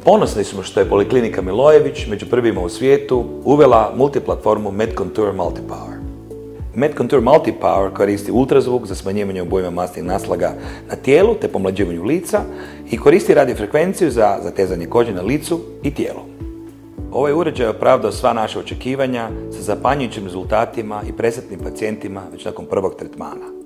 Ponosni smo što je Poliklinika Milojević među prvima u svijetu uvela multiplatformu Contour Multipower. Contour Multipower koristi ultrazvuk za smanjivanje obujma masnih naslaga na tijelu te pomlađivanju lica i koristi radiofrekvenciju za zatezanje kože na licu i tijelu. Ovaj uređaj je opravdao sva naša očekivanja sa zapanjujućim rezultatima i presretnim pacijentima već nakon prvog tretmana.